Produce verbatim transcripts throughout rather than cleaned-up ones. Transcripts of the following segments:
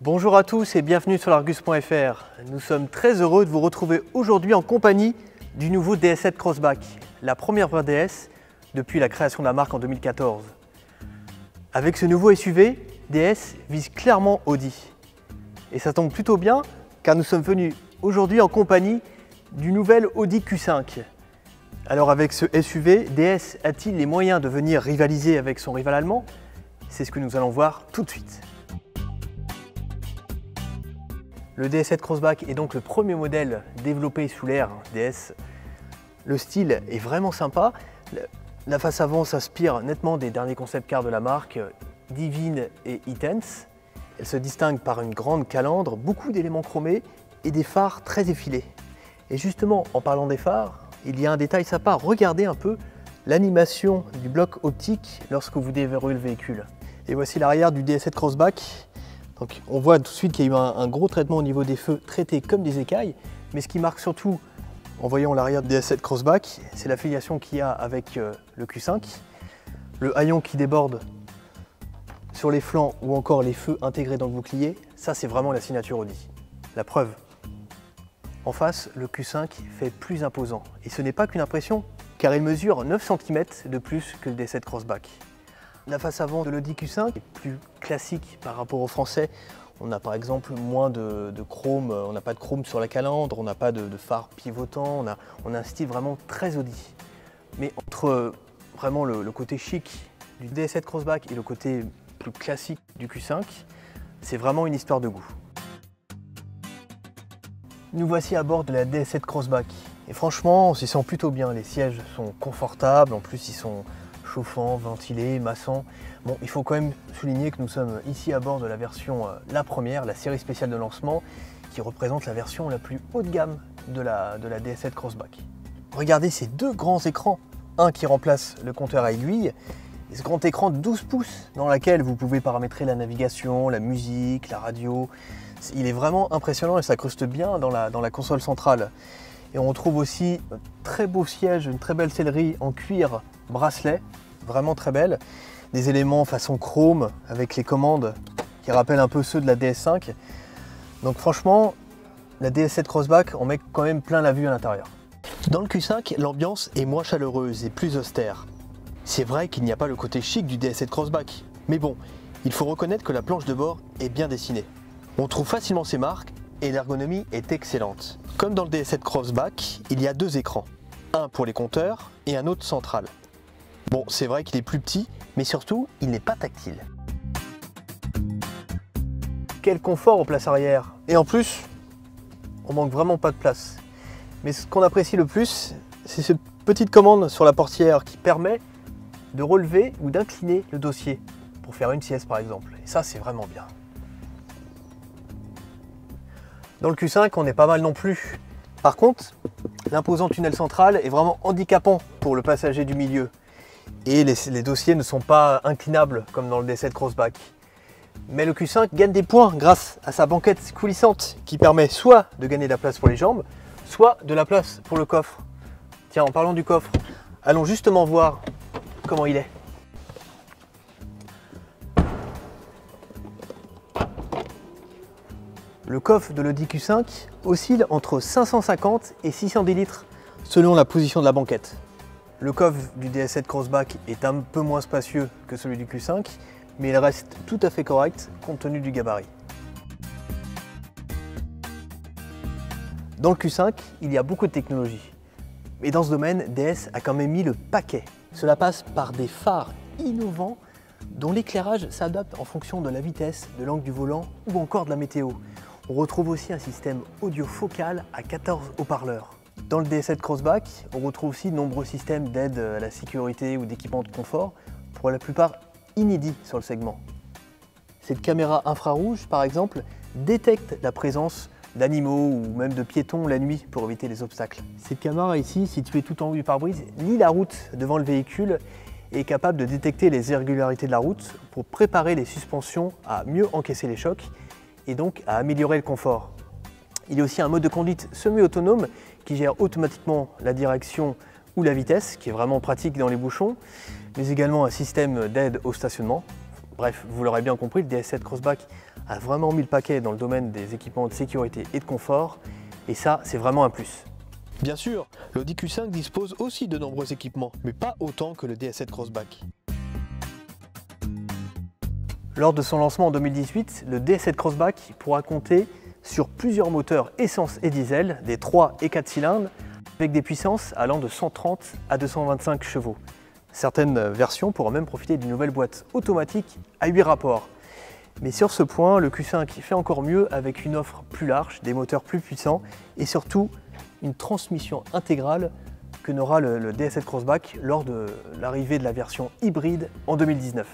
Bonjour à tous et bienvenue sur l'Argus point F R. Nous sommes très heureux de vous retrouver aujourd'hui en compagnie du nouveau D S sept Crossback, la première vraie D S depuis la création de la marque en deux mille quatorze. Avec ce nouveau S U V, D S vise clairement Audi. Et ça tombe plutôt bien car nous sommes venus aujourd'hui en compagnie du nouvel Audi Q cinq. Alors avec ce S U V, D S a-t-il les moyens de venir rivaliser avec son rival allemand? C'est ce que nous allons voir tout de suite. Le D S sept Crossback est donc le premier modèle développé sous l'ère D S. Le style est vraiment sympa. La face avant s'inspire nettement des derniers concept cars de la marque, Divine et E-Tense. Elle se distingue par une grande calandre, beaucoup d'éléments chromés et des phares très effilés. Et justement, en parlant des phares, il y a un détail sympa. Regardez un peu l'animation du bloc optique lorsque vous déverrouillez le véhicule. Et voici l'arrière du D S sept Crossback. Donc on voit tout de suite qu'il y a eu un, un gros traitement au niveau des feux, traités comme des écailles. Mais ce qui marque surtout, en voyant l'arrière du D S sept Crossback, c'est l'affiliation qu'il y a avec euh, le Q cinq. Le haillon qui déborde sur les flancs ou encore les feux intégrés dans le bouclier, ça c'est vraiment la signature Audi. La preuve. En face, le Q cinq fait plus imposant. Et ce n'est pas qu'une impression, car il mesure neuf centimètres de plus que le D S sept Crossback. La face avant de l'Audi Q cinq est plus classique par rapport au français. On a par exemple moins de, de chrome, on n'a pas de chrome sur la calandre, on n'a pas de, de phare pivotant, on a, on a un style vraiment très Audi. Mais entre vraiment le, le côté chic du D S sept Crossback et le côté plus classique du Q cinq, c'est vraiment une histoire de goût. Nous voici à bord de la D S sept Crossback. Et franchement, on s'y sent plutôt bien. Les sièges sont confortables, en plus ils sont chauffants, ventilés, massants. Bon, il faut quand même souligner que nous sommes ici à bord de la version, euh, la première, la série spéciale de lancement, qui représente la version la plus haut de gamme de la, de la D S sept Crossback. Regardez ces deux grands écrans, un qui remplace le compteur à aiguille, et ce grand écran de douze pouces dans lequel vous pouvez paramétrer la navigation, la musique, la radio. Il est vraiment impressionnant et ça cruste bien dans la, dans la console centrale. Et on retrouve aussi un très beau siège, une très belle sellerie en cuir bracelet, vraiment très belle. Des éléments façon chrome avec les commandes qui rappellent un peu ceux de la D S cinq. Donc franchement, la D S sept Crossback, on met quand même plein la vue à l'intérieur. Dans le Q cinq, l'ambiance est moins chaleureuse et plus austère. C'est vrai qu'il n'y a pas le côté chic du D S sept Crossback, mais bon, il faut reconnaître que la planche de bord est bien dessinée. On trouve facilement ces marques et l'ergonomie est excellente. Comme dans le D S sept Crossback, il y a deux écrans, un pour les compteurs et un autre central. Bon, c'est vrai qu'il est plus petit, mais surtout, il n'est pas tactile. Quel confort aux places arrière! Et en plus, on manque vraiment pas de place. Mais ce qu'on apprécie le plus, c'est cette petite commande sur la portière qui permet de relever ou d'incliner le dossier pour faire une sieste par exemple. Et ça, c'est vraiment bien. Dans le Q cinq, on est pas mal non plus. Par contre, l'imposant tunnel central est vraiment handicapant pour le passager du milieu. Et les, les dossiers ne sont pas inclinables comme dans le D S sept Crossback. Mais le Q cinq gagne des points grâce à sa banquette coulissante qui permet soit de gagner de la place pour les jambes, soit de la place pour le coffre. Tiens, en parlant du coffre, allons justement voir comment il est. Le coffre de l'Audi Q cinq oscille entre cinq cent cinquante et six cent dix litres selon la position de la banquette. Le coffre du D S sept Crossback est un peu moins spacieux que celui du Q cinq, mais il reste tout à fait correct compte tenu du gabarit. Dans le Q cinq, il y a beaucoup de technologie. Et dans ce domaine, D S a quand même mis le paquet. Cela passe par des phares innovants dont l'éclairage s'adapte en fonction de la vitesse, de l'angle du volant ou encore de la météo. On retrouve aussi un système audio focal à quatorze haut-parleurs. Dans le D S sept Crossback, on retrouve aussi de nombreux systèmes d'aide à la sécurité ou d'équipement de confort, pour la plupart inédits sur le segment. Cette caméra infrarouge, par exemple, détecte la présence d'animaux ou même de piétons la nuit pour éviter les obstacles. Cette caméra ici, située tout en haut du pare-brise, lit la route devant le véhicule et est capable de détecter les irrégularités de la route pour préparer les suspensions à mieux encaisser les chocs et donc à améliorer le confort. Il y a aussi un mode de conduite semi-autonome qui gère automatiquement la direction ou la vitesse, qui est vraiment pratique dans les bouchons, mais également un système d'aide au stationnement. Bref, vous l'aurez bien compris, le D S sept Crossback a vraiment mis le paquet dans le domaine des équipements de sécurité et de confort, et ça, c'est vraiment un plus. Bien sûr, l'Audi Q cinq dispose aussi de nombreux équipements, mais pas autant que le D S sept Crossback. Lors de son lancement en deux mille dix-huit, le D S sept Crossback pourra compter sur plusieurs moteurs essence et diesel, des trois et quatre cylindres, avec des puissances allant de cent trente à deux cent vingt-cinq chevaux. Certaines versions pourront même profiter d'une nouvelle boîte automatique à huit rapports. Mais sur ce point, le Q cinq fait encore mieux avec une offre plus large, des moteurs plus puissants et surtout une transmission intégrale que n'aura le, le D S sept Crossback lors de l'arrivée de la version hybride en deux mille dix-neuf.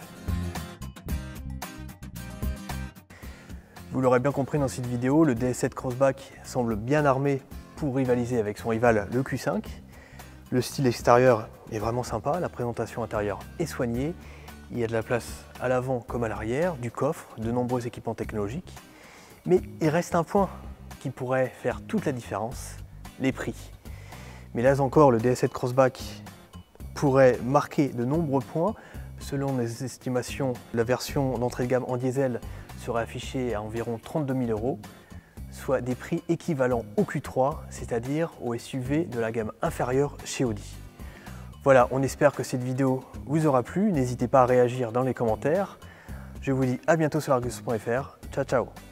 Vous l'aurez bien compris dans cette vidéo, le D S sept Crossback semble bien armé pour rivaliser avec son rival le Q cinq. Le style extérieur est vraiment sympa, la présentation intérieure est soignée. Il y a de la place à l'avant comme à l'arrière, du coffre, de nombreux équipements technologiques. Mais il reste un point qui pourrait faire toute la différence, les prix. Mais là encore, le D S sept Crossback pourrait marquer de nombreux points. Selon les estimations, la version d'entrée de gamme en diesel serait affichée à environ trente-deux mille euros, soit des prix équivalents au Q trois, c'est-à-dire au S U V de la gamme inférieure chez Audi. Voilà, on espère que cette vidéo vous aura plu. N'hésitez pas à réagir dans les commentaires. Je vous dis à bientôt sur Argus point F R. Ciao, ciao!